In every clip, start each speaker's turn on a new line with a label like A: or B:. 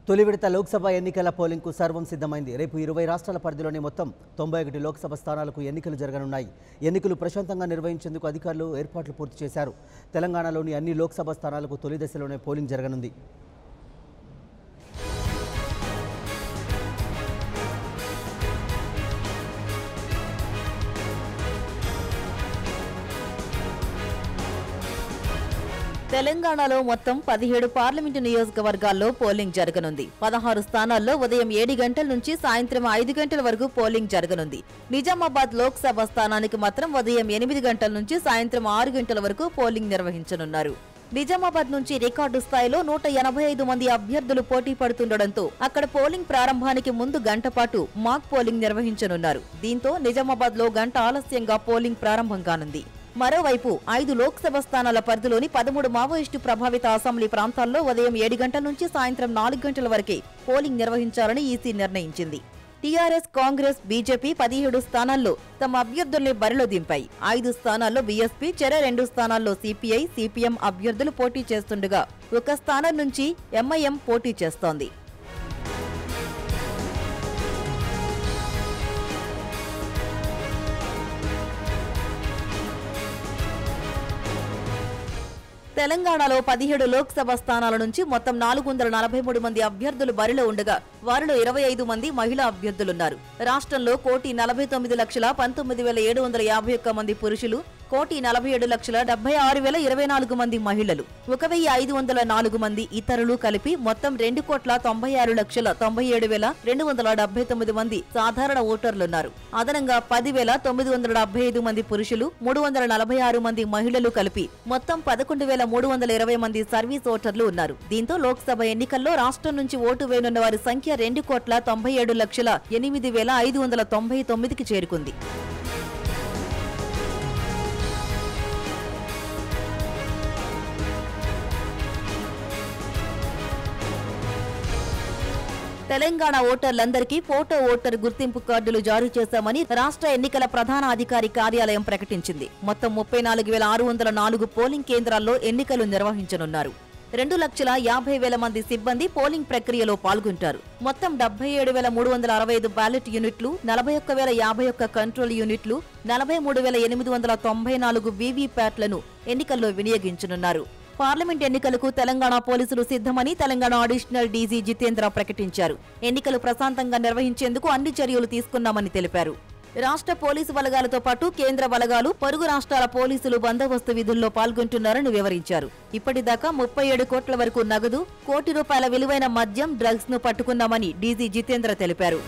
A: తొలి విడత లోక్సభ ఎన్నికల పోలింగ్కు సర్వం సిద్ధమైంది. రేపు 20 రాష్ట్రాల పరిధిలోని మొత్తం 91 లోక్సభ స్థానాలకు ఎన్నికలు జరగనున్నాయి. ఎన్నికలు ప్రశాంతంగా నిర్వహించేందుకు అధికారులు ఏర్పాట్లు పూర్తి చేశారు. తెలంగాణలోని అన్ని లోక్సభ స్థానాలకు తొలి దశలోనే పోలింగ్ జరగనుంది.
B: తెలంగాణలో మొత్తం 17 పార్లమెంటు నియోజకవర్గాల్లో పోలింగ్ జరగనుంది. 16 స్థానాల్లో ఉదయం 7 గంటల నుంచి సాయంత్రం 5 గంటల వరకు పోలింగ్ జరగనుంది. నిజామాబాద్ లోక్సభ స్థానానికి మాత్రం ఉదయం 8 గంటల నుంచి సాయంత్రం 6 గంటల వరకు పోలింగ్ నిర్వహించనున్నారు. నిజామాబాద్ నుంచి రికార్డు స్థాయిలో 185 మంది అభ్యర్థులు పోటీ పడుతుండటంతో అక్కడ పోలింగ్ ప్రారంభానికి ముందు గంట పాటు మాక్ పోలింగ్ నిర్వహించనున్నారు. దీంతో నిజామాబాద్ లో గంట ఆలస్యంగా పోలింగ్ ప్రారంభం కానుంది. మరోవైపు 5 లోక్సభ స్థానాల పరిధిలోని 13 మావోయిస్టు ప్రభావిత అసెంబ్లీ ప్రాంతాల్లో ఉదయం 7 గంటల నుంచి సాయంత్రం 4 గంటల వరకే పోలింగ్ నిర్వహించాలని ఈసీ నిర్ణయించింది. టీఆర్ఎస్, కాంగ్రెస్, బీజేపీ 17 స్థానాల్లో తమ అభ్యర్థుల్ని బరిలో దింపాయి. 5 స్థానాల్లో బీఎస్పీ, చెర 2 స్థానాల్లో సిపిఐ, సిపిఎం అభ్యర్థులు పోటీ చేస్తుండగా 1 స్థానం నుంచి ఎంఐఎం పోటీ చేస్తోంది. తెలంగాణలో 17 లోక్సభ స్థానాల నుంచి మొత్తం 443 మంది అభ్యర్థులు బరిలో ఉండగా వారిలో 25 మంది మహిళా అభ్యర్థులున్నారు. రాష్ట్రంలో 1,40,19,751 మంది పురుషులు, 1,47,76,024 మంది మహిళలు, 1,504 మంది ఇతరులు కలిపి మొత్తం 2,96,97,279 మంది సాధారణ ఓటర్లున్నారు. అదనంగా 10,975 మంది పురుషులు, 346 మంది మహిళలు కలిపి మొత్తం 11,320 మంది సర్వీస్ ఓటర్లు ఉన్నారు. దీంతో లోక్సభ ఎన్నికల్లో రాష్ట్రం నుంచి ఓటు వేయనున్న వారి సంఖ్య 2,97,08,599కి చేరుకుంది. తెలంగాణ ఓటర్లందరికీ ఫోటో ఓటర్ గుర్తింపు కార్డులు జారీ చేశామని రాష్ట్ర ఎన్నికల ప్రధాన అధికారి కార్యాలయం ప్రకటించింది. మొత్తం 34,604 పోలింగ్ కేంద్రాల్లో ఎన్నికలు నిర్వహించనున్నారు. 2,50,000 మంది సిబ్బంది పోలింగ్ ప్రక్రియలో పాల్గొంటారు. మొత్తం 77,365 బ్యాలెట్ యూనిట్లు, 41,051 కంట్రోల్ యూనిట్లు, 43,894 వీవీప్యాట్లను ఎన్నికల్లో వినియోగించనున్నారు. పార్లమెంట్ ఎన్నికలకు తెలంగాణ పోలీసులు సిద్ధమని తెలంగాణ అడిషనల్ డీజీ జితేంద్ర ప్రకటించారు. ఎన్నికలు ప్రశాంతంగా నిర్వహించేందుకు అన్ని చర్యలు తీసుకున్నామని తెలిపారు. రాష్ట్ర పోలీసు బలగాలతో పాటు కేంద్ర బలగాలు, పొరుగు రాష్ట్రాల పోలీసులు బందోబస్తు విధుల్లో పాల్గొంటున్నారని వివరించారు. ఇప్పటిదాకా 37 కోట్ల వరకు నగదు, ₹1 కోటి విలువైన మద్యం, డ్రగ్స్ ను పట్టుకున్నామని డీజీ జితేంద్ర తెలిపారు.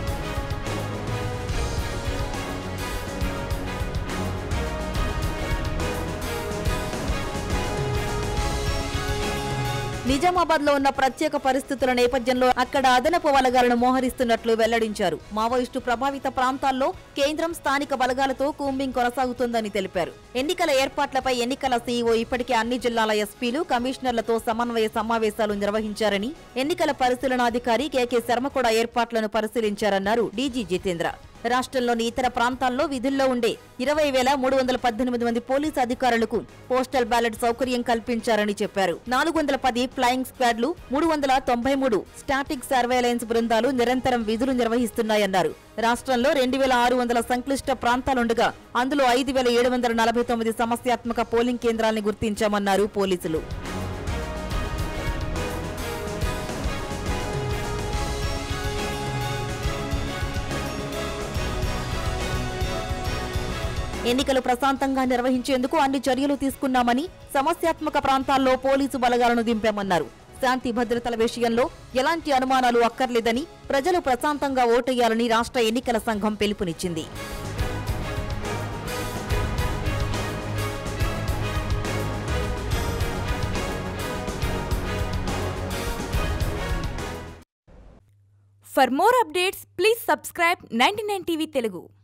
B: నిజామాబాద్ లో ఉన్న ప్రత్యేక పరిస్థితుల నేపథ్యంలో అక్కడ అదనపు బలగాలను మోహరిస్తున్నట్లు వెల్లడించారు. మావోయిస్టు ప్రభావిత ప్రాంతాల్లో కేంద్రం, స్థానిక బలగాలతో కూంబింగ్ కొనసాగుతోందని తెలిపారు. ఎన్నికల ఏర్పాట్లపై ఎన్నికల సీఈఓ ఇప్పటికే అన్ని జిల్లాల ఎస్పీలు, కమిషనర్లతో సమన్వయ సమావేశాలు నిర్వహించారని ఎన్నికల పరిశీలనాధికారి కేకే శర్మ కూడా ఏర్పాట్లను పరిశీలించారన్నారు డీజీ జితేంద్ర. రాష్ట్రంలోని ఇతర ప్రాంతాల్లో విధుల్లో ఉండే 20,318 మంది పోలీసు అధికారులకు పోస్టల్ బ్యాలెట్ సౌకర్యం కల్పించారని చెప్పారు. 410 ఫ్లయింగ్ స్క్వాడ్లు, 393 స్టాటిక్ సర్వేలెన్స్ బృందాలు నిరంతరం విధులు నిర్వహిస్తున్నాయన్నారు. రాష్ట్రంలో 2,600 సంక్లిష్ట ప్రాంతాలుండగా అందులో 5,749 సమస్యాత్మక పోలింగ్ కేంద్రాలను గుర్తించామన్నారు పోలీసులు. ఎన్నికలు ప్రశాంతంగా నిర్వహించేందుకు అన్ని చర్యలు తీసుకున్నామని, సమస్యాత్మక ప్రాంతాల్లో పోలీసు బలగాలను దింపామన్నారు. శాంతి భద్రతల విషయంలో ఎలాంటి అనుమానాలు అక్కర్లేదని, ప్రజలు ప్రశాంతంగా ఓటేయాలని రాష్ట్ర ఎన్నికల సంఘం పిలుపునిచ్చింది.
C: For more updates, please subscribe 99TV Telugu.